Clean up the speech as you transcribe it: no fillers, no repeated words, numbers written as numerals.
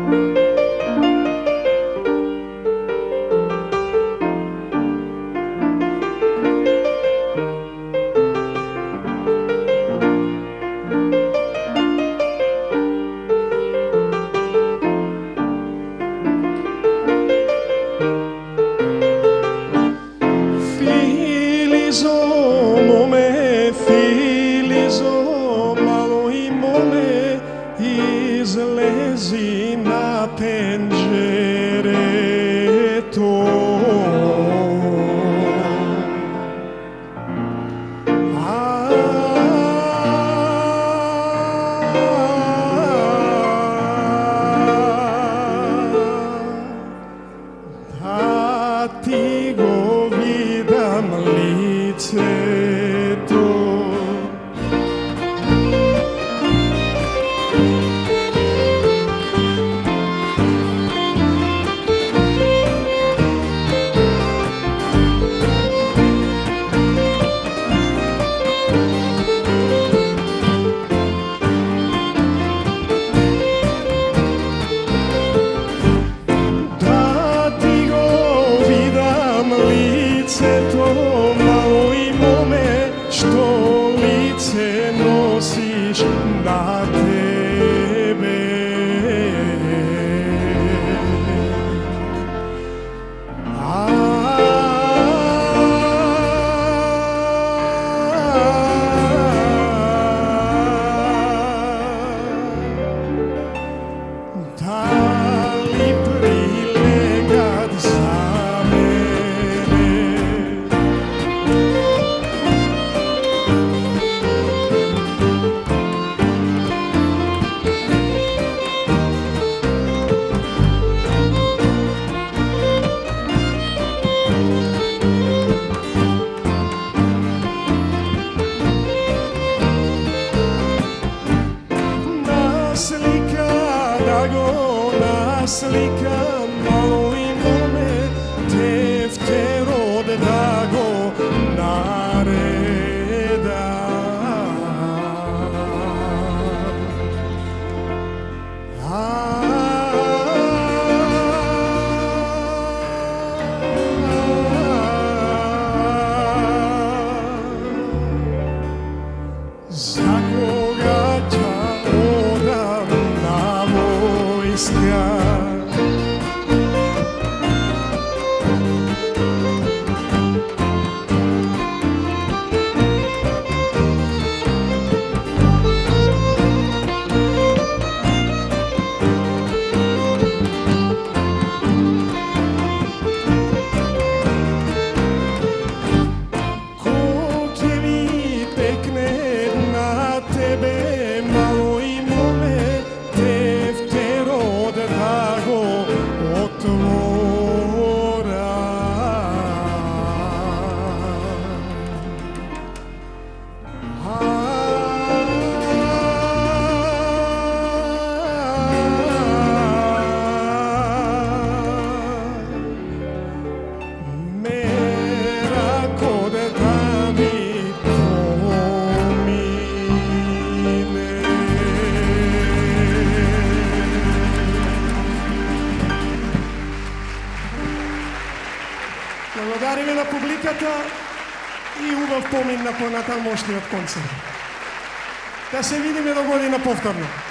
Izlezi na penđereto. Da ti go vidam liceto. Malo i mome što lice nosiš na tebe. Da li prilegat za slika malo i mome tefterod drago nareda. Za koga ću odam na vojska. Malo i mome tefterod drago otvora. Mera kod da mi благодариме на публиката и убав помин на понатамошниот концерт. Да се видиме до година повторно.